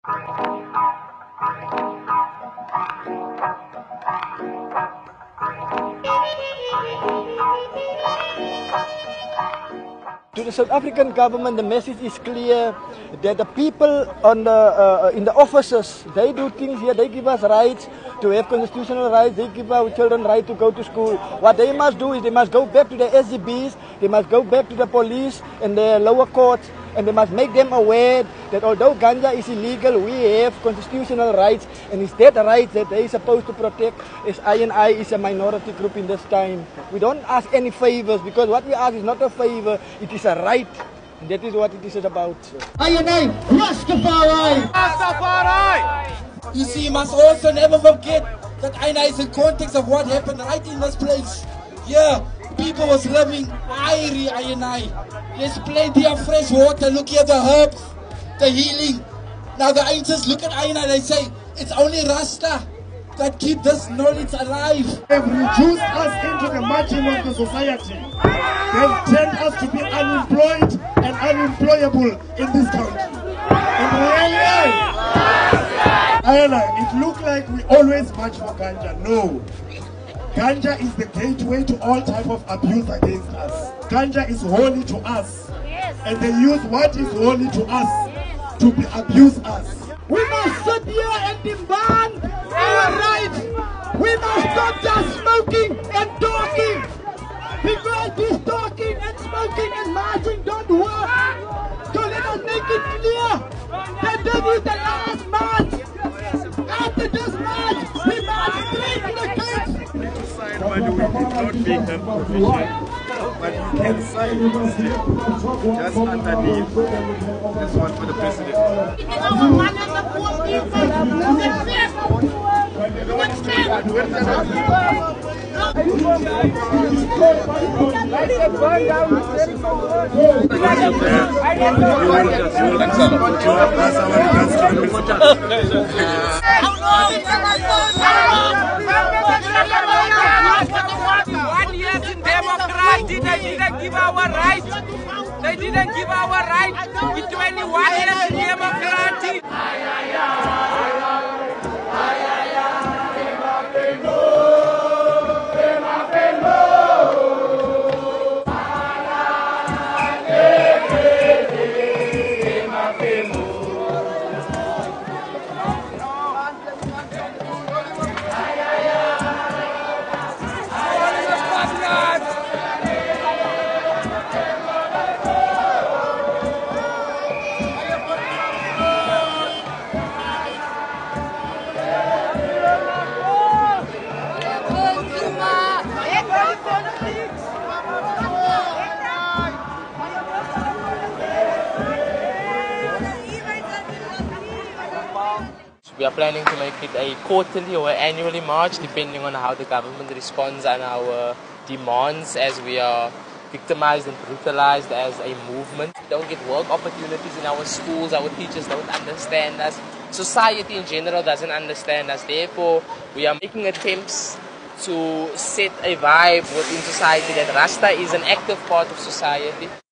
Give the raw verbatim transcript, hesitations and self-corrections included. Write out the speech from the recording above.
To the South African government, the message is clear that the people on the, uh, in the offices, they do things here, they give us rights to have constitutional rights, they give our children right to go to school. What they must do is they must go back to the S G Bs, they must go back to the police and the lower courts, and they must make them aware that although ganja is illegal, we have constitutional rights, and it's that right that they are supposed to protect, as I and I is a minority group in this time. We don't ask any favors, because what we ask is not a favor, it is a right, and that is what it is about. I and I, Rastafari! Rastafari! You see, you must also never forget that I and I is in context of what happened right in this place. Yeah, people was living airy, I and I. There's plenty of fresh water. Look here, the herbs, the healing. Now the ancients look at I and I, they say, it's only Rasta that keep this knowledge alive. They've reduced us into the margin of the society. They've turned us to be unemployed and unemployable in this country. And really, I and I, it looks like we always march for ganja. No. Ganja is the gateway to all type of abuse against us. Ganja is holy to us. Yes. And they use what is holy to us, yes, to be abuse us. We must sit here and demand our rights. We must stop just smoking and talking. Because this talking and smoking and marching don't work. So let us make it clear that this is the last march. After this march, we march straight to the gates. But we did not make them official. But you can sign just underneath this one for the president. They didn't give our rights. They didn't give our rights. With twenty-one years in democracy. We are planning to make it a quarterly or annually march, depending on how the government responds on our demands, as we are victimized and brutalized as a movement. We don't get work opportunities in our schools, our teachers don't understand us, society in general doesn't understand us. Therefore, we are making attempts to set a vibe within society that Rasta is an active part of society.